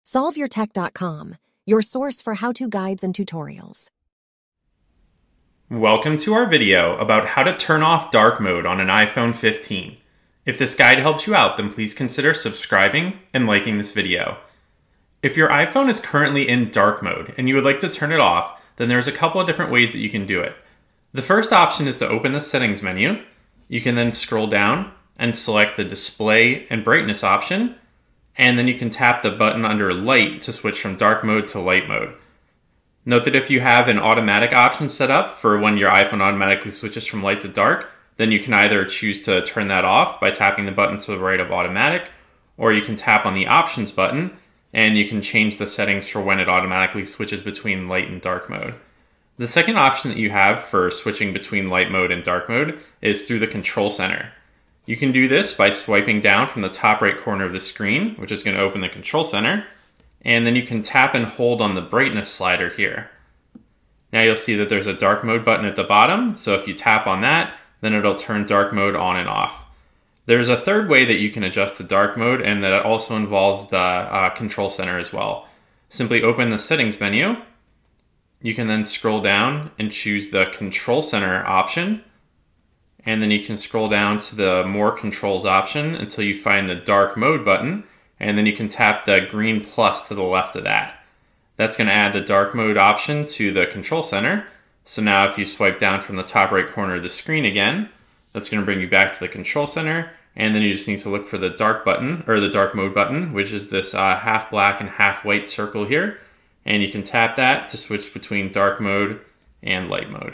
SolveYourTech.com, your source for how-to guides and tutorials. Welcome to our video about how to turn off dark mode on an iPhone 15. If this guide helps you out, then please consider subscribing and liking this video. If your iPhone is currently in dark mode and you would like to turn it off, then there's a couple of different ways that you can do it. The first option is to open the settings menu. You can then scroll down and select the display and brightness option, and then you can tap the button under light to switch from dark mode to light mode. Note that if you have an automatic option set up for when your iPhone automatically switches from light to dark, then you can either choose to turn that off by tapping the button to the right of automatic, or you can tap on the options button and you can change the settings for when it automatically switches between light and dark mode. The second option that you have for switching between light mode and dark mode is through the control center. You can do this by swiping down from the top right corner of the screen, which is going to open the control center, and then you can tap and hold on the brightness slider here. Now you'll see that there's a dark mode button at the bottom, so if you tap on that, then it'll turn dark mode on and off. There's a third way that you can adjust the dark mode, and that also involves the control center as well. Simply open the settings menu. You can then scroll down and choose the control center option, and then you can scroll down to the more controls option until you find the dark mode button, and then you can tap the green plus to the left of that. That's going to add the dark mode option to the control center. So now if you swipe down from the top right corner of the screen again, that's going to bring you back to the control center, and then you just need to look for the dark button, or the dark mode button, which is this half black and half white circle here, and you can tap that to switch between dark mode and light mode.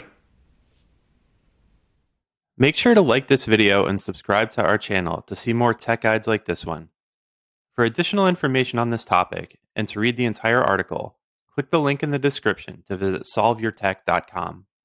Make sure to like this video and subscribe to our channel to see more tech guides like this one. For additional information on this topic and to read the entire article, click the link in the description to visit solveyourtech.com.